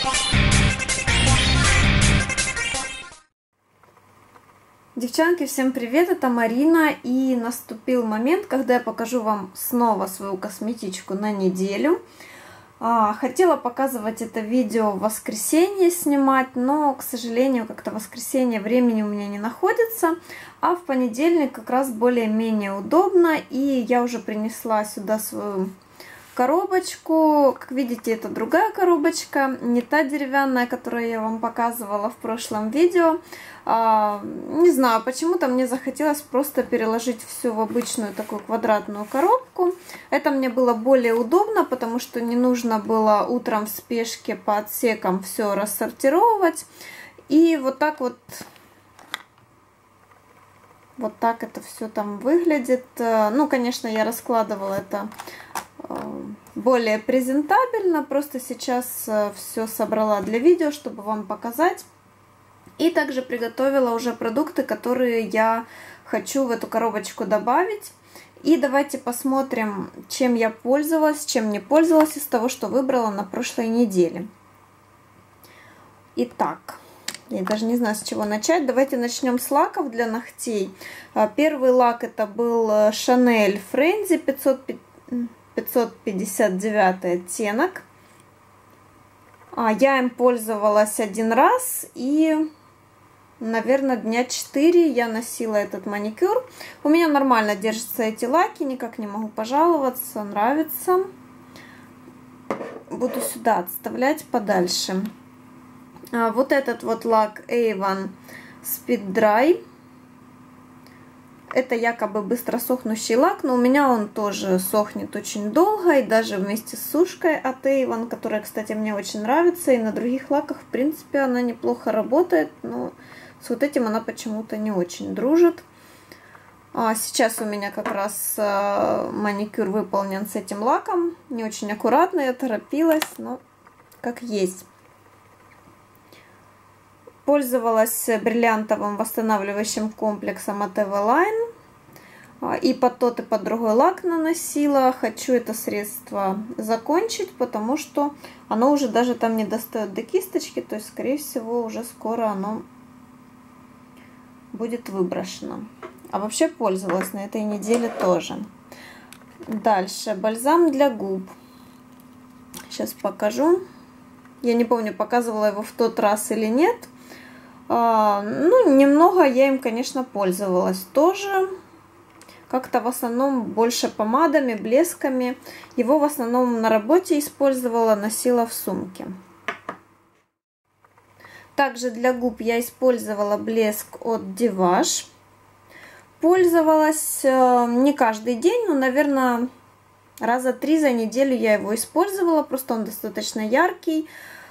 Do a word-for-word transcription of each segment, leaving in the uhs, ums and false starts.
Девчонки, всем привет, это Марина, и наступил момент, когда я покажу вам снова свою косметичку на неделю. Хотела показывать это видео в воскресенье снимать, но, к сожалению, как-то в воскресенье времени у меня не находится, а в понедельник как раз более-менее удобно, и я уже принесла сюда свою коробочку. Как видите, это другая коробочка, не та деревянная, которую я вам показывала в прошлом видео. А, не знаю, почему-то мне захотелось просто переложить все в обычную такую квадратную коробку. Это мне было более удобно, потому что не нужно было утром в спешке по отсекам все рассортировать. И вот так вот, вот так это все там выглядит. Ну, конечно, я раскладывала это более презентабельно, просто сейчас все собрала для видео, чтобы вам показать. И также приготовила уже продукты, которые я хочу в эту коробочку добавить. И давайте посмотрим, чем я пользовалась, чем не пользовалась из того, что выбрала на прошлой неделе. Итак, я даже не знаю, с чего начать. Давайте начнем с лаков для ногтей. Первый лак это был Chanel Frenzy пятьсот пятьдесят девятый оттенок. Я им пользовалась один раз, и, наверное, дня четыре я носила этот маникюр. У меня нормально держатся эти лаки, никак не могу пожаловаться, нравится. Буду сюда отставлять подальше. Вот этот вот лак Avon Speed Dry. Это якобы быстро сохнущий лак, но у меня он тоже сохнет очень долго, и даже вместе с сушкой от Avon, которая, кстати, мне очень нравится, и на других лаках, в принципе, она неплохо работает, но с вот этим она почему-то не очень дружит. А сейчас у меня как раз маникюр выполнен с этим лаком, не очень аккуратно, я торопилась, но как есть. Пользовалась бриллиантовым восстанавливающим комплексом от Eveline. И под тот, и под другой лак наносила. Хочу это средство закончить, потому что оно уже даже там не достает до кисточки. То есть, скорее всего, уже скоро оно будет выброшено. А вообще пользовалась на этой неделе тоже. Дальше. Бальзам для губ. Сейчас покажу. Я не помню, показывала его в тот раз или нет. Ну, немного я им, конечно, пользовалась тоже. Как-то в основном больше помадами, блесками. Его в основном на работе использовала, носила в сумке. Также для губ я использовала блеск от Divage. Пользовалась не каждый день, но, наверное, раза три за неделю я его использовала. Просто он достаточно яркий.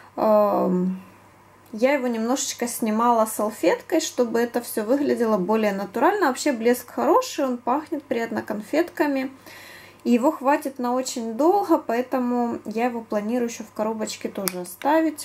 Я его немножечко снимала салфеткой, чтобы это все выглядело более натурально. Вообще блеск хороший, он пахнет приятно конфетками. И его хватит на очень долго, поэтому я его планирую еще в коробочке тоже оставить,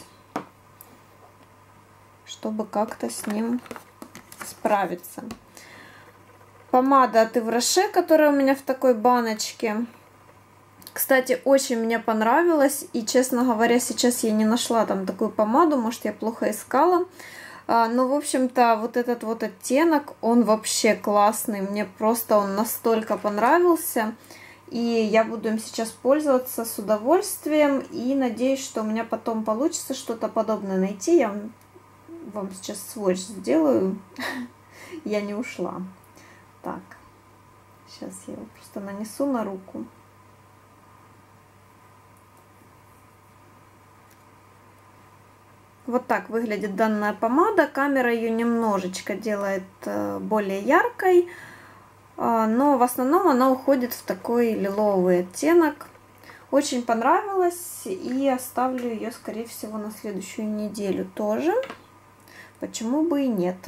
чтобы как-то с ним справиться. Помада от Yves Rocher, которая у меня в такой баночке. Кстати, очень мне понравилось, и, честно говоря, сейчас я не нашла там такую помаду, может, я плохо искала. Но, в общем-то, вот этот вот оттенок, он вообще классный, мне просто он настолько понравился. И я буду им сейчас пользоваться с удовольствием, и надеюсь, что у меня потом получится что-то подобное найти. Я вам сейчас сводч сделаю, я не ушла. Так, сейчас я его просто нанесу на руку. Вот так выглядит данная помада. Камера ее немножечко делает более яркой, но в основном она уходит в такой лиловый оттенок. Очень понравилось, и оставлю ее, скорее всего, на следующую неделю тоже. Почему бы и нет.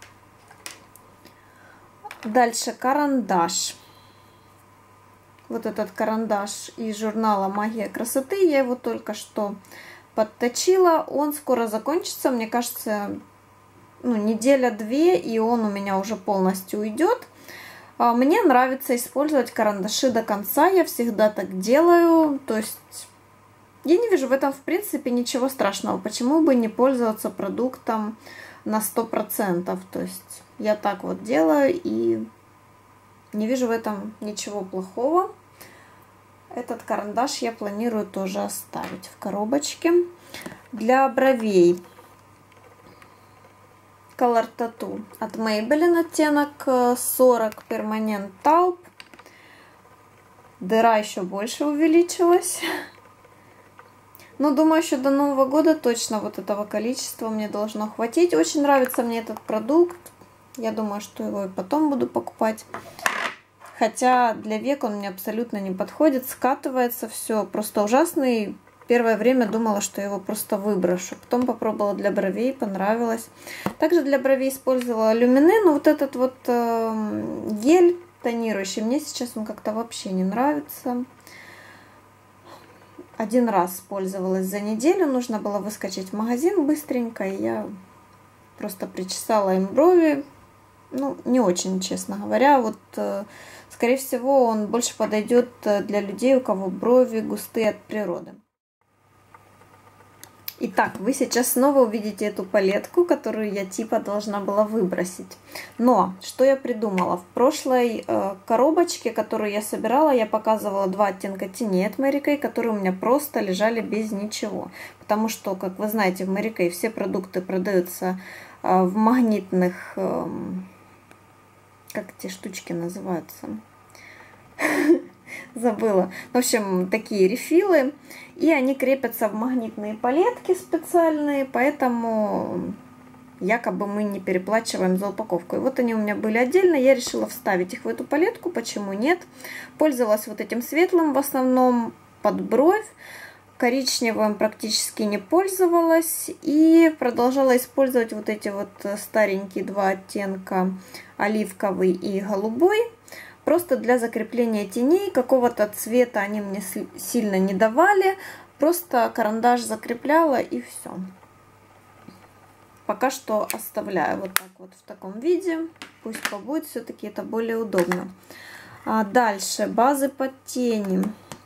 Дальше карандаш. Вот этот карандаш из журнала «Магия красоты». Я его только что подточила, он скоро закончится, мне кажется, ну, неделя-две, и он у меня уже полностью уйдет. Мне нравится использовать карандаши до конца, я всегда так делаю, то есть Я не вижу в этом, в принципе, ничего страшного. Почему бы не пользоваться продуктом на сто процентов? То есть я так вот делаю и не вижу в этом ничего плохого. Этот карандаш я планирую тоже оставить в коробочке. Для бровей Color Tattoo от Maybelline, оттенок сорок, Permanent Taupe. Дыра еще больше увеличилась. Но думаю, еще до Нового года точно вот этого количества мне должно хватить. Очень нравится мне этот продукт. Я думаю, что его и потом буду покупать. Хотя для век он мне абсолютно не подходит. Скатывается все просто ужасный. Первое время думала, что я его просто выброшу. Потом попробовала для бровей, понравилось. Также для бровей использовала люмине. Но вот этот вот э, гель тонирующий, мне сейчас он как-то вообще не нравится. Один раз пользовалась за неделю. Нужно было выскочить в магазин быстренько. И я просто причесала им брови. Ну, не очень, честно говоря. Вот, э, скорее всего, он больше подойдет для людей, у кого брови густые от природы. Итак, вы сейчас снова увидите эту палетку, которую я типа должна была выбросить. Но, что я придумала? В прошлой э, коробочке, которую я собирала, я показывала два оттенка теней от Mary Kay, которые у меня просто лежали без ничего. Потому что, как вы знаете, в Mary Kay все продукты продаются э, в магнитных... Э, как эти штучки называются? Забыла. В общем, такие рефилы. И они крепятся в магнитные палетки специальные, поэтому якобы мы не переплачиваем за упаковку. И вот они у меня были отдельно, я решила вставить их в эту палетку, почему нет. Пользовалась вот этим светлым в основном под бровь. Коричневым практически не пользовалась. И продолжала использовать вот эти вот старенькие два оттенка, оливковый и голубой. Просто для закрепления теней, какого-то цвета они мне сильно не давали. Просто карандаш закрепляла и все. Пока что оставляю вот так вот в таком виде. Пусть побудет, все-таки это более удобно. А дальше базы под тени.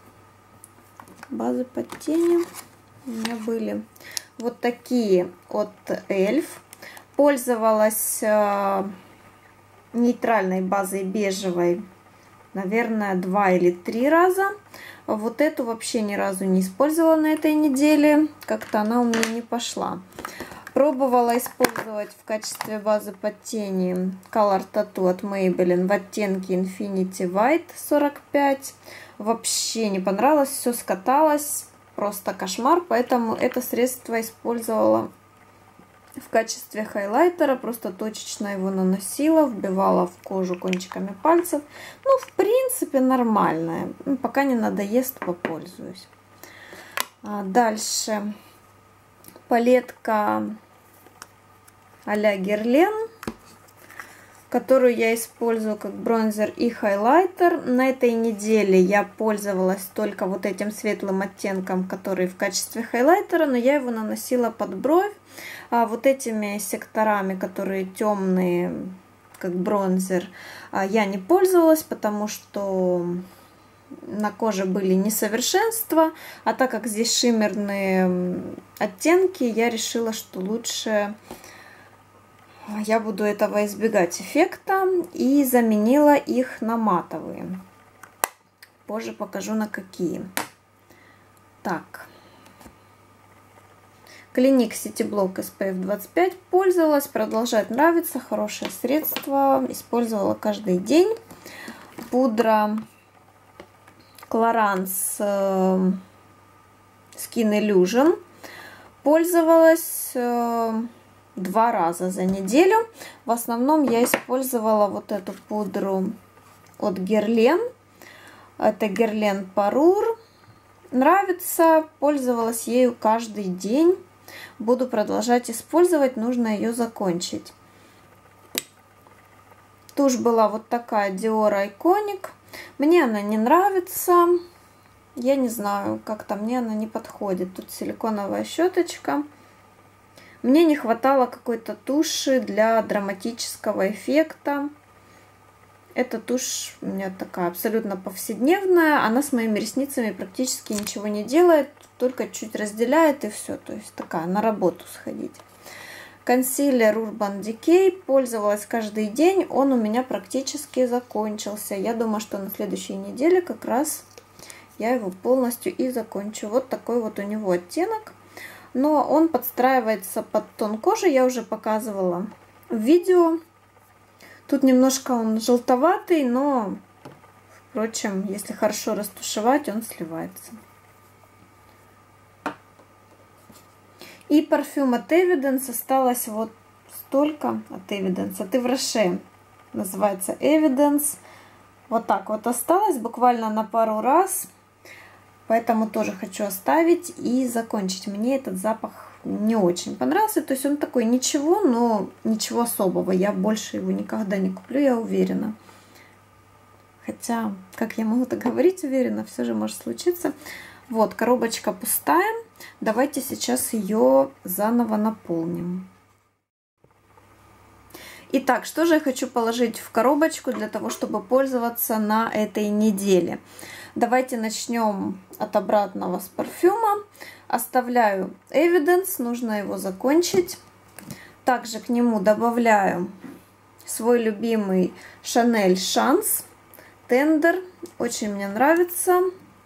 Базы под тени у меня были вот такие от эльф. Пользовалась нейтральной базой бежевой, наверное, два или три раза. Вот эту вообще ни разу не использовала на этой неделе. Как-то она у меня не пошла. Пробовала использовать в качестве базы под тени Color Tattoo от Maybelline в оттенке Infinity White сорок пять. Вообще не понравилось, все скаталось. Просто кошмар. Поэтому это средство использовала в качестве хайлайтера, просто точечно его наносила, вбивала в кожу кончиками пальцев. Ну, в принципе, нормальное. Пока не надоест, попользуюсь. А дальше палетка а-ля Guerlain, которую я использую как бронзер и хайлайтер. На этой неделе я пользовалась только вот этим светлым оттенком, который в качестве хайлайтера, но я его наносила под бровь. А вот этими секторами, которые темные, как бронзер, я не пользовалась, потому что на коже были несовершенства. А так как здесь шиммерные оттенки, я решила, что лучше я буду этого избегать эффекта, и заменила их на матовые. Позже покажу на какие. Так. Clinique City Block эс пэ эф двадцать пять пользовалась, продолжает нравиться, хорошее средство, использовала каждый день. Пудра Clarins Skin Illusion пользовалась два раза за неделю. В основном я использовала вот эту пудру от Guerlain. Это Guerlain Parure. Нравится, пользовалась ею каждый день. Буду продолжать использовать, нужно ее закончить. Тушь была вот такая Dior Iconic. Мне она не нравится. Я не знаю, как-то мне она не подходит. Тут силиконовая щеточка. Мне не хватало какой-то туши для драматического эффекта. Эта тушь у меня такая абсолютно повседневная. Она с моими ресницами практически ничего не делает. только чуть разделяет и все. То есть такая, на работу сходить. Консилер Urban Decay. Пользовалась каждый день. Он у меня практически закончился. Я думаю, что на следующей неделе как раз я его полностью и закончу. Вот такой вот у него оттенок. Но он подстраивается под тон кожи. Я уже показывала в видео. Тут немножко он желтоватый, но, впрочем, если хорошо растушевать, он сливается. И парфюм от Evidence осталось вот столько от Evidence. От Yves Rocher называется Evidence. Вот так вот осталось, буквально на пару раз. Поэтому тоже хочу оставить и закончить. Мне этот запах не очень понравился. То есть он такой ничего, но ничего особого. Я больше его никогда не куплю, я уверена. Хотя, как я могу так говорить уверенно, все же может случиться. Вот, коробочка пустая. Давайте сейчас ее заново наполним. Итак, что же я хочу положить в коробочку для того, чтобы пользоваться на этой неделе? Давайте начнем от обратного с парфюма. Оставляю Evidence, нужно его закончить. Также к нему добавляю свой любимый Chanel Chance Tender. Очень мне нравится.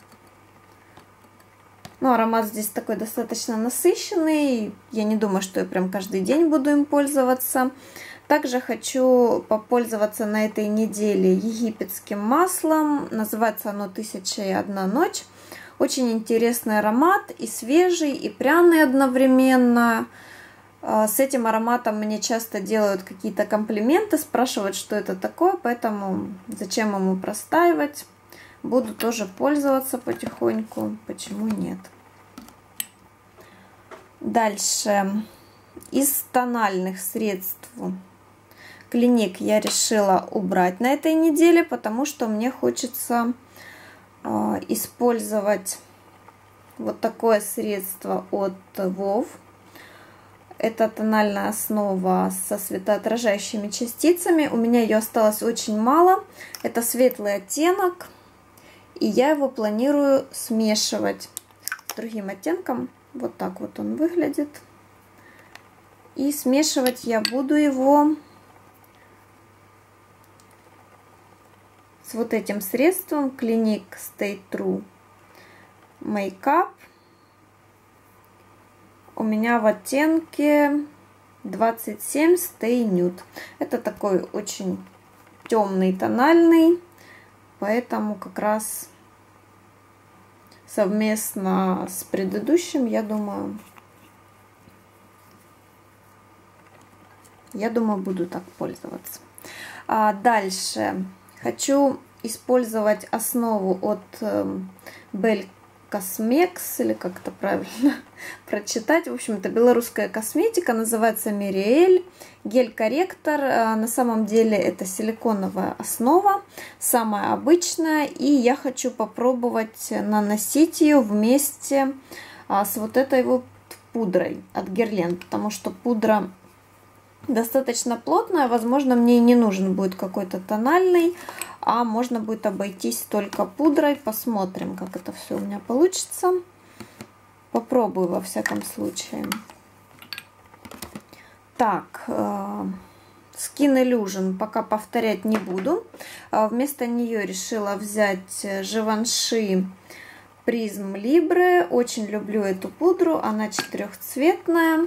Ну, аромат здесь такой достаточно насыщенный. Я не думаю, что я прям каждый день буду им пользоваться. Также хочу попользоваться на этой неделе египетским маслом. Называется оно «Тысяча и одна ночь». Очень интересный аромат, и свежий, и пряный одновременно. С этим ароматом мне часто делают какие-то комплименты, спрашивают, что это такое, поэтому зачем ему простаивать. Буду тоже пользоваться потихоньку, почему нет. Дальше. Из тональных средств Клиник я решила убрать на этой неделе, потому что мне хочется э, использовать вот такое средство от Вов. Это тональная основа со светоотражающими частицами. У меня ее осталось очень мало. Это светлый оттенок. И я его планирую смешивать с другим оттенком. Вот так вот он выглядит. И смешивать я буду его с вот этим средством Clinique Stay True Makeup. У меня в оттенке двадцать семь Stay Nude. Это такой очень темный тональный, поэтому как раз совместно с предыдущим, я думаю, я думаю, буду так пользоваться. А дальше хочу использовать основу от Belle Cosmex, или как это правильно прочитать. В общем, это белорусская косметика, называется Мириэль. Гель-корректор. На самом деле это силиконовая основа, самая обычная. И я хочу попробовать наносить ее вместе с вот этой вот пудрой от Guerlain, потому что пудра достаточно плотная. Возможно, мне не нужен будет какой-то тональный, а можно будет обойтись только пудрой. Посмотрим, как это все у меня получится. Попробую во всяком случае. Так, Skin Illusion пока повторять не буду. Вместо нее решила взять Givenchy Prism Libre. Очень люблю эту пудру, она четырехцветная.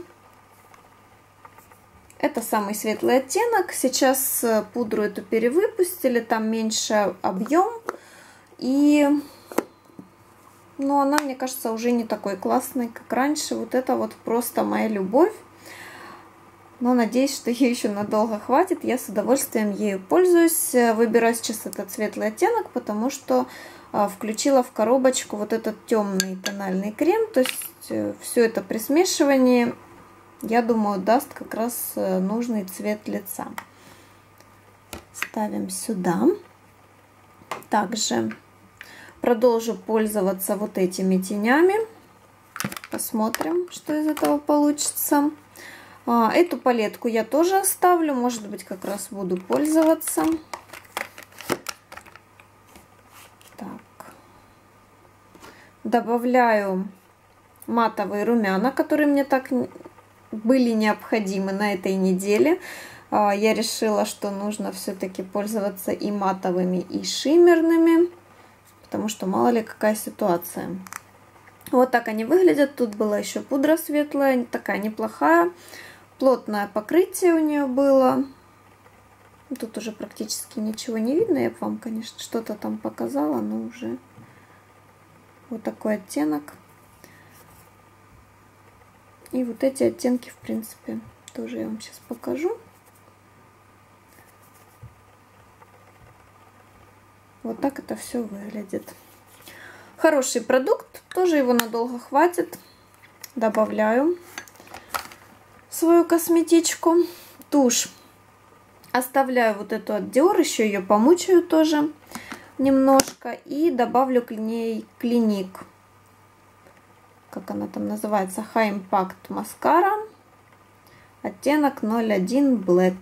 Это самый светлый оттенок. Сейчас пудру эту перевыпустили, там меньше объем. И, ну, она, мне кажется, уже не такой классной, как раньше. Вот это вот просто моя любовь. Но надеюсь, что ей еще надолго хватит. Я с удовольствием ею пользуюсь. Выбираю сейчас этот светлый оттенок, потому что включила в коробочку вот этот темный тональный крем. То есть все это при смешивании, я думаю, даст как раз нужный цвет лица. Ставим сюда. Также продолжу пользоваться вот этими тенями. Посмотрим, что из этого получится. Эту палетку я тоже оставлю. Может быть, как раз буду пользоваться. Так. Добавляю матовые румяна, которые мне так были необходимы на этой неделе. Я решила, что нужно все-таки пользоваться и матовыми, и шиммерными, потому что мало ли какая ситуация. Вот так они выглядят. Тут была еще пудра светлая, такая неплохая. Плотное покрытие у нее было. Тут уже практически ничего не видно. Я бы вам, конечно, что-то там показала, но уже вот такой оттенок. И вот эти оттенки, в принципе, тоже я вам сейчас покажу. Вот так это все выглядит. Хороший продукт, тоже его надолго хватит. Добавляю свою косметичку. Тушь оставляю вот эту от Dior, еще ее помучаю тоже немножко. И добавлю к ней Clinique. Как она там называется? High Impact маскара. Оттенок ноль один Black.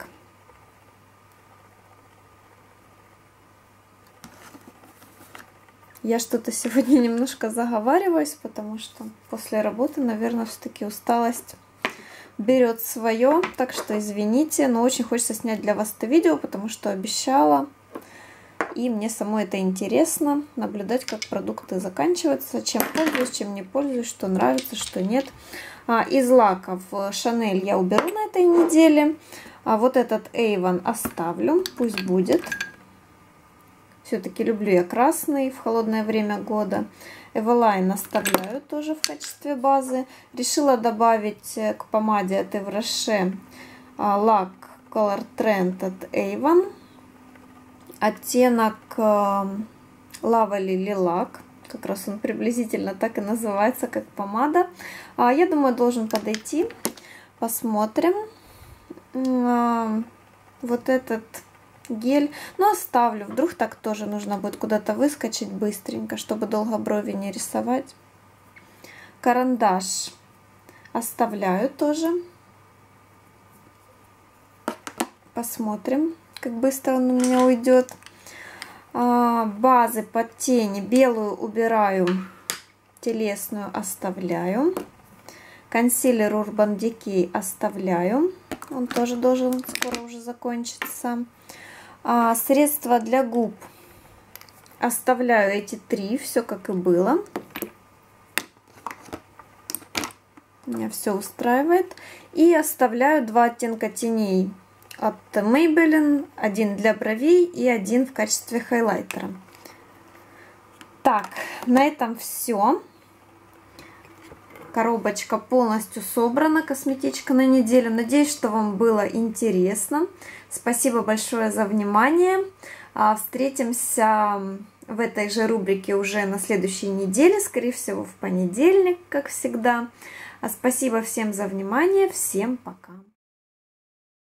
Я что-то сегодня немножко заговариваюсь, потому что после работы, наверное, все-таки усталость берет свое. Так что извините, но очень хочется снять для вас это видео, потому что обещала. И мне самой это интересно, наблюдать, как продукты заканчиваются, чем пользуюсь, чем не пользуюсь, что нравится, что нет. Из лаков Chanel я уберу на этой неделе. А вот этот Avon оставлю, пусть будет. Все-таки люблю я красный в холодное время года. Eveline оставляю тоже в качестве базы. Решила добавить к помаде от Yves Rocher лак Color Trend от Avon. Оттенок Lovely Lilac. Как раз он приблизительно так и называется, как помада. Я думаю, должен подойти. Посмотрим. Вот этот гель. Но оставлю. Вдруг так тоже нужно будет куда-то выскочить быстренько, чтобы долго брови не рисовать. Карандаш оставляю тоже. Посмотрим, как быстро он у меня уйдет. Базы под тени. Белую убираю. Телесную оставляю. Консилер Urban Decay оставляю. Он тоже должен скоро уже закончиться. А, средства для губ оставляю эти три, все как и было. Меня все устраивает. И оставляю два оттенка теней от Maybelline. Один для бровей и один в качестве хайлайтера. Так, на этом все. Коробочка полностью собрана, косметичка на неделю. Надеюсь, что вам было интересно. Спасибо большое за внимание. Встретимся в этой же рубрике уже на следующей неделе, скорее всего в понедельник, как всегда. Спасибо всем за внимание. Всем пока.